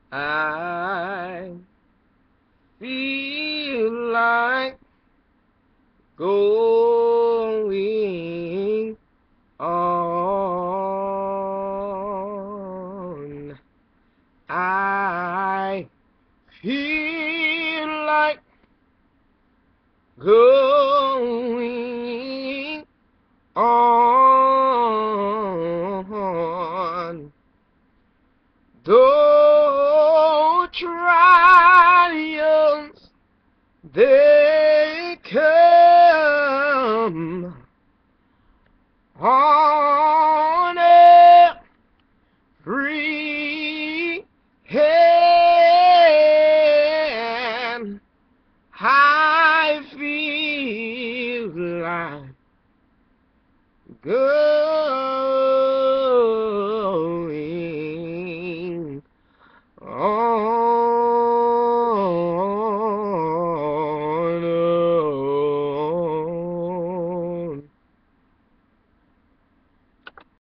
I feel like going on. I feel like going on. Though trials they come on every hand, I feel like going on.